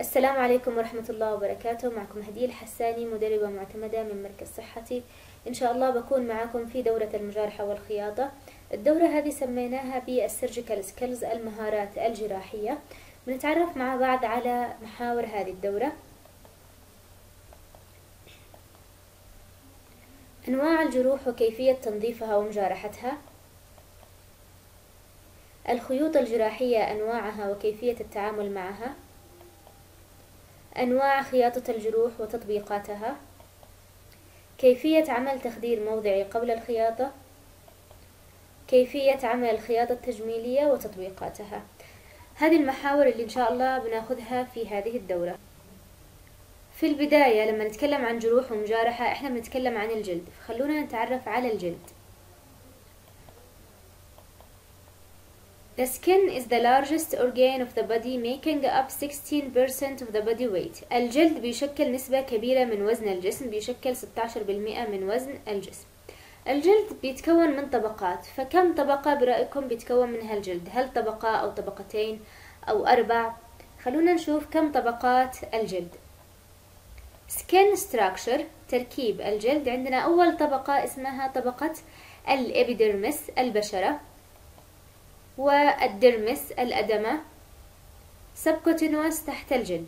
السلام عليكم ورحمة الله وبركاته. معكم هدية الحساني، مدربة معتمدة من مركز صحتي. إن شاء الله بكون معكم في دورة المجارحة والخياطة. الدورة هذه سميناها بالسيرجيكال سكيلز، المهارات الجراحية. بنتعرف مع بعض على محاور هذه الدورة. أنواع الجروح وكيفية تنظيفها ومجارحتها، الخيوط الجراحية أنواعها وكيفية التعامل معها، أنواع خياطة الجروح وتطبيقاتها، كيفية عمل تخدير موضعي قبل الخياطة، كيفية عمل الخياطة التجميلية وتطبيقاتها. هذه المحاور اللي إن شاء الله بناخذها في هذه الدورة. في البداية لما نتكلم عن جروح ومجارحة احنا بنتكلم عن الجلد، فخلونا نتعرف على الجلد. The skin is the largest organ of the body, making up 16% of the body weight. الجلد بيشكل نسبة كبيرة من وزن الجسم، بيشكل 16% من وزن الجسم. الجلد بيتكون من طبقات، فكم طبقة برأيكم بيتكون منها الجلد؟ هل طبقة أو طبقتين أو 4؟ خلونا نشوف كم طبقات الجلد. Skin structure، تركيب الجلد. عندنا أول طبقة اسمها طبقة الإبيديرمس، البشرة، والديرمس، الأدمة، سبكوتينوس تحت الجلد.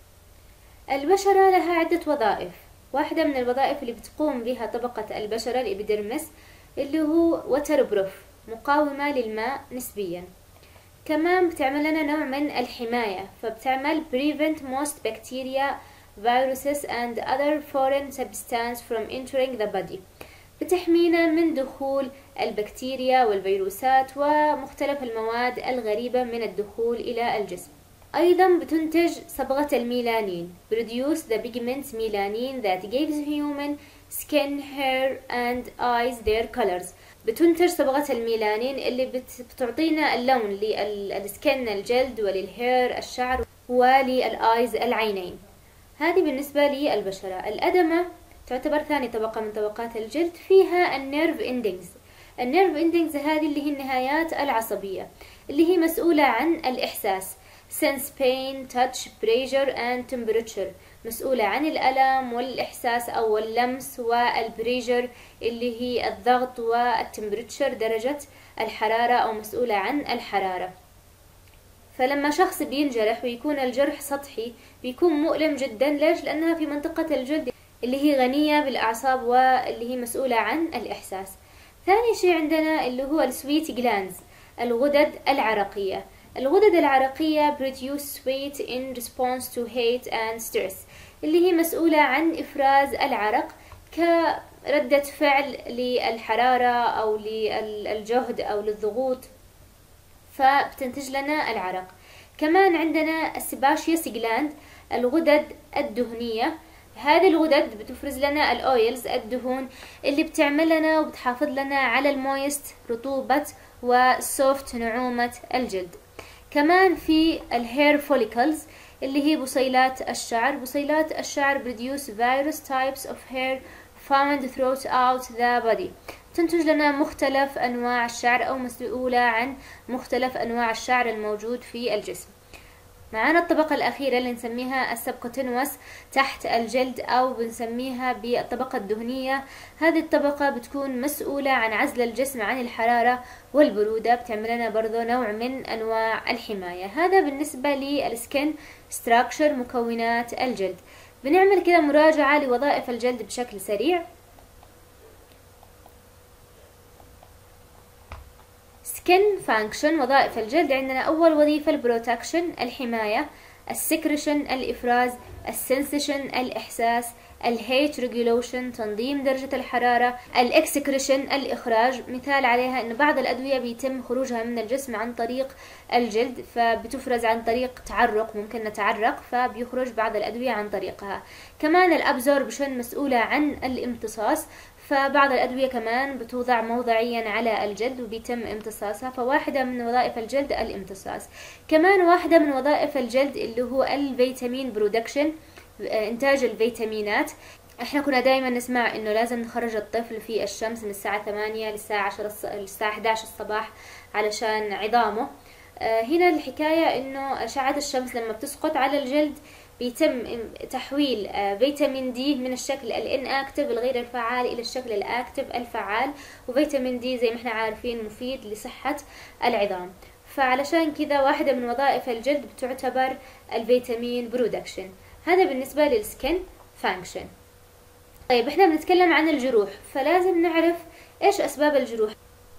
البشرة لها عدة وظائف. واحدة من الوظائف اللي بتقوم بها طبقة البشرة الإبيديرمس اللي هو وتر بروف، مقاومة للماء نسبيا. كمان بتعمل لنا نوع من الحماية، فبتعمل prevent most bacteria, viruses and other foreign substances from entering the body. بتحمينا من دخول البكتيريا والفيروسات ومختلف المواد الغريبة من الدخول إلى الجسم. أيضا بتنتج صبغة الميلانين، produce the pigment melanin that gives human skin, hair and eyes their colors. بتنتج صبغة الميلانين اللي بتعطينا اللون للسكن، الجلد، وللهير، الشعر، وللآيز، العينين. هذه بالنسبة للبشرة. الأدمة تعتبر ثاني طبقة من طبقات الجلد، فيها النيرف اندنجز. النيرف اندنجز هذه اللي هي النهايات العصبية اللي هي مسؤولة عن الإحساس، sense pain, touch, pressure and temperature، مسؤولة عن الألم والإحساس أو اللمس، والبريجر اللي هي الضغط، والتمبريتشر درجة الحرارة أو مسؤولة عن الحرارة. فلما شخص بينجرح ويكون الجرح سطحي بيكون مؤلم جدا. ليش؟ لأنها في منطقة الجلد اللي هي غنية بالأعصاب واللي هي مسؤولة عن الإحساس. ثاني شيء عندنا اللي هو السويت جلاندز، الغدد العرقية. الغدد العرقية produce sweat in response to hate and stress، اللي هي مسؤولة عن إفراز العرق كردة فعل للحرارة أو للجهد أو للضغوط، فبتنتج لنا العرق. كمان عندنا السباشيوس جلاند، الغدد الدهنية. هذه الغدد بتفرز لنا الأويلز، الدهون اللي بتعمل لنا وبتحافظ لنا على المويست، رطوبة وسوفت، نعومة الجلد. كمان في الهير فوليكلز اللي هي بصيلات الشعر. بصيلات الشعر produce various types of hair found throughout the body، تنتج لنا مختلف أنواع الشعر أو مسؤولة عن مختلف أنواع الشعر الموجود في الجسم. معانا الطبقة الأخيرة اللي نسميها السبكوتينوس تحت الجلد، أو بنسميها بالطبقة الدهنية. هذه الطبقة بتكون مسؤولة عن عزل الجسم عن الحرارة والبرودة، بتعمل لنا برضو نوع من أنواع الحماية. هذا بالنسبة للسكن ستراكشر، مكونات الجلد. بنعمل كده مراجعة لوظائف الجلد بشكل سريع. skin function، وظائف الجلد. عندنا أول وظيفة البروتكشن، الحماية، السكريشن، الإفراز، السنسيشن، الإحساس، الهيت ريجولوشن، تنظيم درجة الحرارة، الإكسكريشن، الإخراج. مثال عليها أن بعض الأدوية بيتم خروجها من الجسم عن طريق الجلد، فبتفرز عن طريق تعرق، ممكن نتعرق فبيخرج بعض الأدوية عن طريقها. كمان الأبزوربشن، مسؤولة عن الامتصاص، فبعض الأدوية كمان بتوضع موضعيا على الجلد وبيتم امتصاصها، فواحدة من وظائف الجلد الامتصاص. كمان واحدة من وظائف الجلد اللي هو الفيتامين برودكشن، إنتاج الفيتامينات. احنا كنا دايما نسمع انه لازم نخرج الطفل في الشمس من الساعة 8 للساعة 10 للساعة 11 الصباح علشان عظامه. هنا الحكاية انه اشعة الشمس لما بتسقط على الجلد بيتم تحويل فيتامين دي من الشكل الاناكتيف الغير الفعال الى الشكل الاكتيف الفعال، وفيتامين دي زي ما احنا عارفين مفيد لصحة العظام. فعلشان كذا واحدة من وظائف الجلد بتعتبر الفيتامين برودكشن. هذا بالنسبة للسكن فانكشن. طيب احنا بنتكلم عن الجروح، فلازم نعرف ايش اسباب الجروح.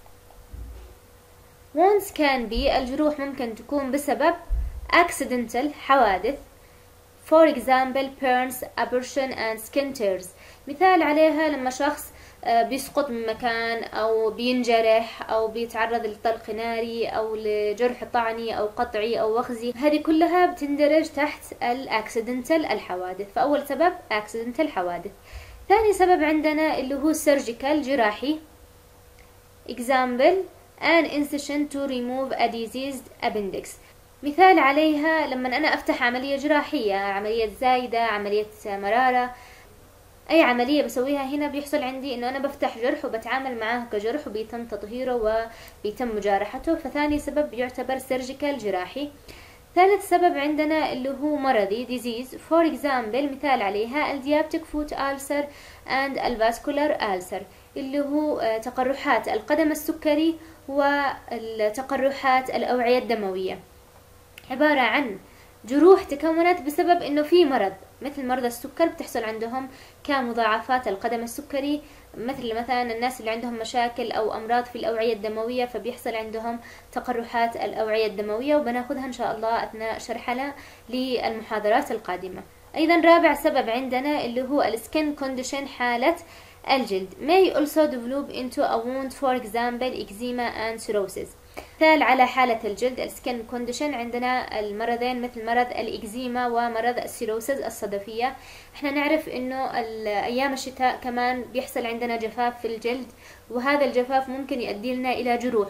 wounds can be، الجروح ممكن تكون بسبب accidental، حوادث. for example burns, abrasion and skin tears. مثال عليها لما شخص بيسقط من مكان أو بينجرح أو بيتعرض لطلق ناري أو لجرح طعني أو قطعي أو وخزي، هذه كلها بتندرج تحت الأكسيدنتال، الحوادث. فأول سبب accidental، حوادث. ثاني سبب عندنا اللي هو surgical، جراحي. example an incision to remove a diseased appendix. مثال عليها لما أنا أفتح عملية جراحية، عملية زايدة، عملية مرارة، أي عملية بسويها هنا بيحصل عندي إنه أنا بفتح جرح وبتعامل معاه كجرح وبيتم تطهيره وبيتم مجارحته. فثاني سبب يعتبر سيرجيكال، جراحي. ثالث سبب عندنا اللي هو مرضي disease. for example مثال عليها الديابتيك فوت ألسر and الفاسكولار ألسر، اللي هو تقرحات القدم السكري والتقرحات الأوعية الدموية، عبارة عن جروح تكونت بسبب انه في مرض، مثل مرضى السكر بتحصل عندهم كمضاعفات القدم السكري، مثلا الناس اللي عندهم مشاكل او امراض في الاوعية الدموية فبيحصل عندهم تقرحات الاوعية الدموية، وبناخذها ان شاء الله اثناء شرحنا للمحاضرات القادمة. ايضا رابع سبب عندنا اللي هو السكين كونديشن، حالة الجلد. may also develop into a wound for example eczema and cirrhosis. مثال على حالة الجلد السكين كونديشن عندنا المرضين مثل مرض الإكزيما ومرض السيروسز، الصدفية. احنا نعرف انه ايام الشتاء كمان بيحصل عندنا جفاف في الجلد، وهذا الجفاف ممكن يؤدي لنا الى جروح.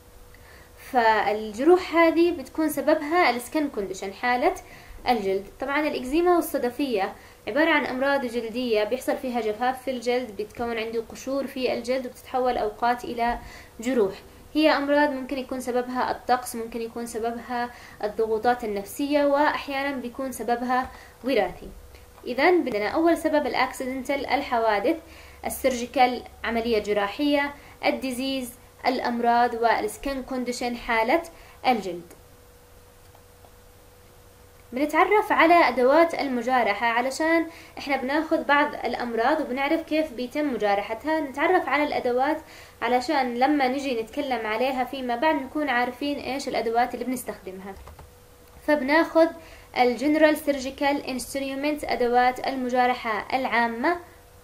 فالجروح هذه بتكون سببها السكين كونديشن، حالة الجلد. طبعا الإكزيما والصدفية عبارة عن أمراض جلدية بيحصل فيها جفاف في الجلد، بيتكون عنده قشور في الجلد وبتتحول أوقات إلى جروح. هي أمراض ممكن يكون سببها الطقس، ممكن يكون سببها الضغوطات النفسية، وأحيانا بيكون سببها وراثي. إذا عندنا أول سبب الأكسيدنتال، الحوادث. السيرجيكال، عملية جراحية. الديزيز، الأمراض. والسكين كونديشن، حالة الجلد. بنتعرف على أدوات المجارحة علشان إحنا بناخذ بعض الأمراض وبنعرف كيف بيتم مجارحتها. نتعرف على الأدوات علشان لما نجي نتكلم عليها فيما بعد نكون عارفين إيش الأدوات اللي بنستخدمها. فبناخذ الجنرال سيرجيكال انسترومنت، أدوات المجارحة العامة.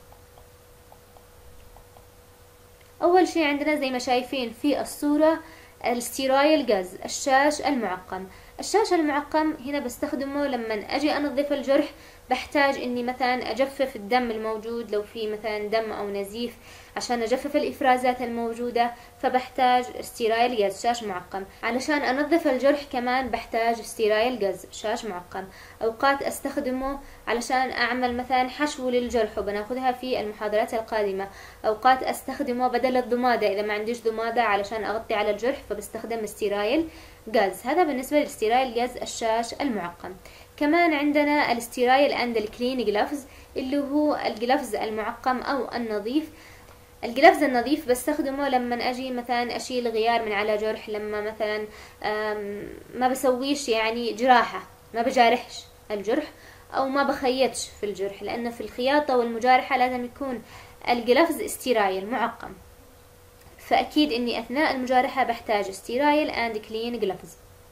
أول شيء عندنا زي ما شايفين في الصورة الستيرايل جاز، الشاش المعقم. الشاش المعقم هنا بستخدمه لما اجي انظف الجرح، بحتاج اني مثلا اجفف الدم الموجود، لو في مثلا دم او نزيف، عشان اجفف الافرازات الموجودة فبحتاج ستيرايل جاز، شاش معقم. علشان انظف الجرح كمان بحتاج ستيرايل جاز، شاش معقم. اوقات استخدمه علشان اعمل مثلا حشو للجرح وبناخذها في المحاضرات القادمة. اوقات استخدمه بدل الضمادة اذا ما عنديش ضمادة علشان اغطي على الجرح فبستخدم ستيرايل جاز. هذا بالنسبة للستيرايل جاز، الشاش المعقم. كمان عندنا الستيرايل اند الكلين جلافز، اللي هو الجلافز المعقم او النظيف. الجلافز النظيف بستخدمه لما اجي مثلا اشيل غيار من على جرح، لما مثلا ما بسويش يعني جراحة، ما بجارحش الجرح او ما بخيطش في الجرح، لانه في الخياطة والمجارحة لازم يكون الجلافز ستيرايل معقم. فأكيد إني أثناء المجارحة بحتاج ستيرايل and clean gloves.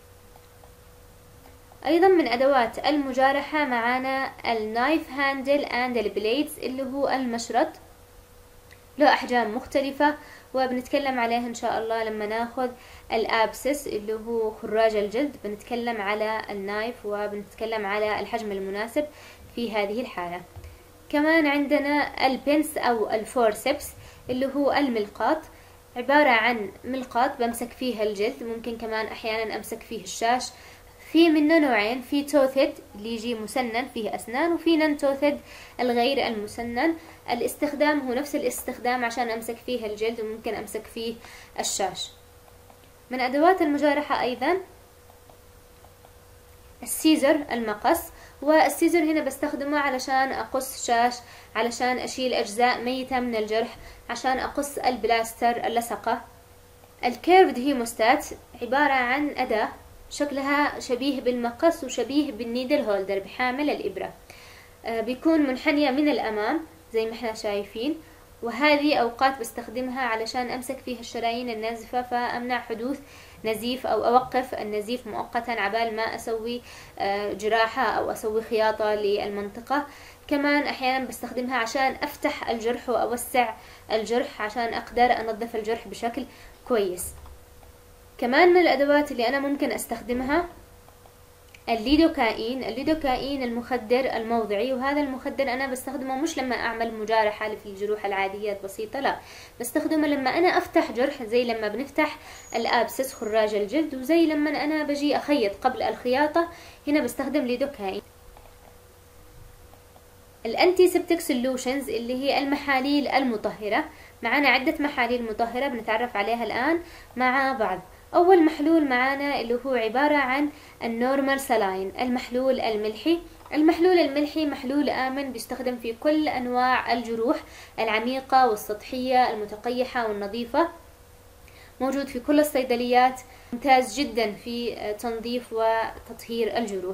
أيضا من أدوات المجارحة معانا النايف هاندل and البليدز، اللي هو المشرط، له أحجام مختلفة وبنتكلم عليه إن شاء الله لما ناخذ الأبسس اللي هو خراج الجلد، بنتكلم على النايف وبنتكلم على الحجم المناسب في هذه الحالة. كمان عندنا البنس أو الفورسبس اللي هو الملقاط، عبارة عن ملقاط بمسك فيها الجلد، ممكن كمان أحيانا أمسك فيه الشاش. في منه نوعين، في توثد اللي يجي مسنن فيه أسنان، وفي نون توثد الغير المسنن. الاستخدام هو نفس الاستخدام عشان أمسك فيه الجلد، وممكن أمسك فيه الشاش. من أدوات المجارحة أيضا السيزر المقص، والسيزر هنا بستخدمه علشان أقص شاش، علشان أشيل أجزاء ميتة من الجرح، عشان أقص البلاستر اللصقة. الكيرفد هيموستات عبارة عن أداة شكلها شبيه بالمقص وشبيه بالنيدل هولدر بحامل الإبرة، بيكون منحنية من الأمام زي ما احنا شايفين، وهذه أوقات بستخدمها علشان أمسك فيها الشرايين النازفة فأمنع حدوث نزيف أو أوقف النزيف مؤقتا عبال ما أسوي جراحة أو أسوي خياطة للمنطقة. كمان أحيانا بستخدمها عشان أفتح الجرح وأوسع الجرح عشان أقدر أنظف الجرح بشكل كويس. كمان من الأدوات اللي أنا ممكن أستخدمها الليدوكاين المخدر الموضعي، وهذا المخدر أنا بستخدمه مش لما أعمل مجارحة في الجروح العادية البسيطة، لا، بستخدمه لما أنا أفتح جرح، زي لما بنفتح الأبسس خراج الجلد، وزي لما أنا بجي أخيط قبل الخياطة، هنا بستخدم ليدوكاين. الانتي سبتك سولوشنز اللي هي المحاليل المطهرة، معنا عدة محاليل مطهرة بنتعرف عليها الآن مع بعض. أول محلول معانا اللي هو عبارة عن النورمال سلاين، المحلول الملحي. المحلول الملحي محلول آمن بيستخدم في كل أنواع الجروح العميقة والسطحية المتقيحة والنظيفة، موجود في كل الصيدليات، ممتاز جدا في تنظيف وتطهير الجروح.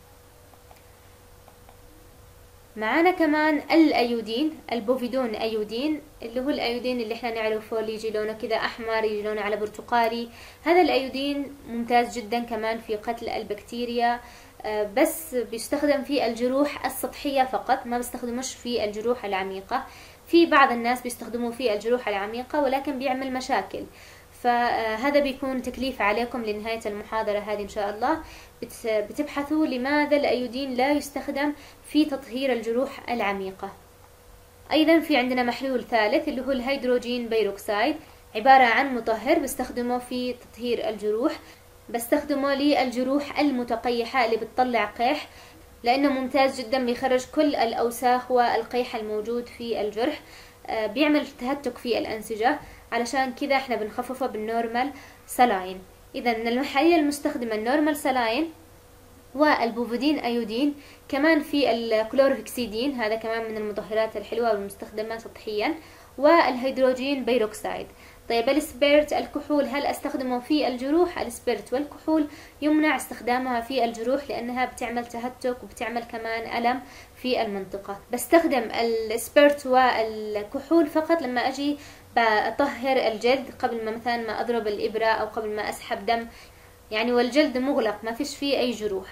معانا كمان الأيودين، البوفيدون أيودين، اللي هو الأيودين اللي احنا نعرفه، اللي يجي لونه كده أحمر، يجي لونه على برتقالي. هذا الأيودين ممتاز جدا كمان في قتل البكتيريا، بس بيستخدم في الجروح السطحية فقط، ما بيستخدموش في الجروح العميقة. في بعض الناس بيستخدموه في الجروح العميقة ولكن بيعمل مشاكل، فهذا بيكون تكليف عليكم لنهاية المحاضرة هذه إن شاء الله، بتبحثوا لماذا الأيودين لا يستخدم في تطهير الجروح العميقة. أيضا في عندنا محلول ثالث اللي هو الهيدروجين بيروكسيد، عبارة عن مطهر بستخدمه في تطهير الجروح، بستخدمه للجروح المتقيحة اللي بتطلع قيح، لأنه ممتاز جدا بيخرج كل الأوساخ والقيح الموجود في الجرح، بيعمل تهتك في الأنسجة، علشان كذا احنا بنخففه بالنورمال سلاين. إذا من المحاليل المستخدمة النورمال سلاين والبوفيدين أيودين، كمان في الكلورهكسيدين، هذا كمان من المطهرات الحلوة والمستخدمة سطحيا، والهيدروجين بيروكسيد. طيب السبيرت الكحول، هل أستخدمه في الجروح؟ السبيرت والكحول يمنع استخدامها في الجروح لأنها بتعمل تهتك وبتعمل كمان ألم في المنطقة. بستخدم السبيرت والكحول فقط لما أجي بطهر الجلد، قبل ما مثلا ما أضرب الإبرة أو قبل ما أسحب دم، يعني والجلد مغلق ما فيش فيه أي جروح.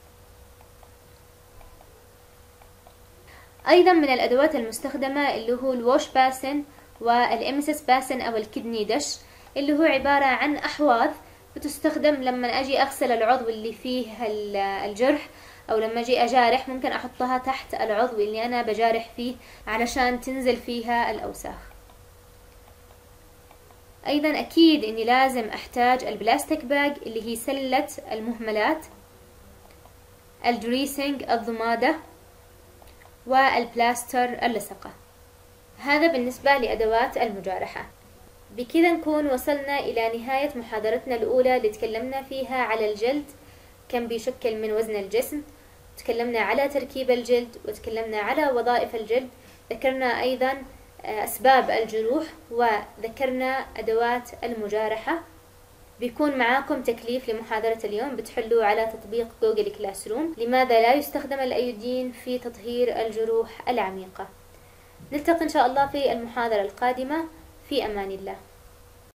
أيضا من الأدوات المستخدمة اللي هو الووش باسن والإمسس باسن أو الكدني دش، اللي هو عبارة عن أحواض بتستخدم لما أجي أغسل العضو اللي فيه الجرح، أو لما أجي أجارح ممكن أحطها تحت العضو اللي أنا بجارح فيه علشان تنزل فيها الأوساخ. أيضا أكيد إني لازم أحتاج البلاستيك باج اللي هي سلة المهملات، الدريسنج الضمادة، والبلاستر اللصقة. هذا بالنسبة لأدوات المجارحة. بكذا نكون وصلنا إلى نهاية محاضرتنا الأولى اللي تكلمنا فيها على الجلد، كم بيشكل من وزن الجسم، تكلمنا على تركيب الجلد، وتكلمنا على وظائف الجلد، ذكرنا أيضا أسباب الجروح، وذكرنا أدوات المجارحة. بيكون معاكم تكليف لمحاضرة اليوم بتحلوه على تطبيق جوجل كلاس روم، لماذا لا يستخدم الأيودين في تطهير الجروح العميقة. نلتقي إن شاء الله في المحاضرة القادمة، في أمان الله.